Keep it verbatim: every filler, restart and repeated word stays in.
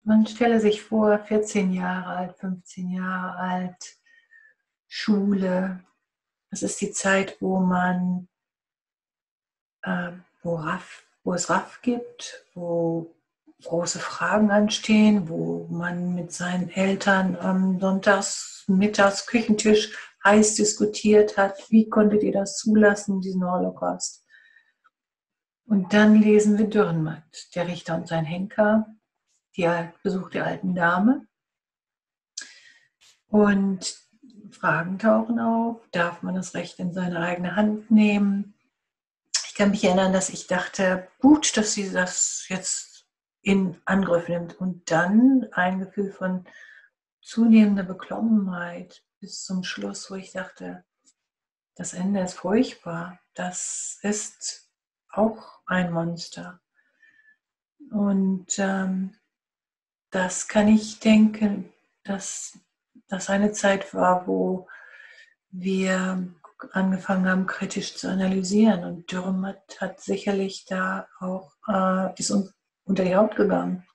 Man stelle sich vor, vierzehn Jahre alt, fünfzehn Jahre alt, Schule. Das ist die Zeit, wo man, äh, wo, Raff, wo es Raff gibt, wo große Fragen anstehen, wo man mit seinen Eltern am Sonntags, mittags, Küchentisch heiß diskutiert hat, wie konntet ihr das zulassen, diesen Holocaust? Und dann lesen wir Dürrenmatt, der Richter und sein Henker, die Besuch der alten Dame. Und Fragen tauchen auf. Darf man das Recht in seine eigene Hand nehmen? Ich kann mich erinnern, dass ich dachte, gut, dass sie das jetzt in Angriff nimmt. Und dann ein Gefühl von zunehmender Beklommenheit bis zum Schluss, wo ich dachte, das Ende ist furchtbar. Das ist auch ein Monster. Und ähm, das kann ich denken, dass das eine Zeit war, wo wir angefangen haben, kritisch zu analysieren. Und Dürrenmatt hat sicherlich da auch, äh, ist uns unter die Haut gegangen.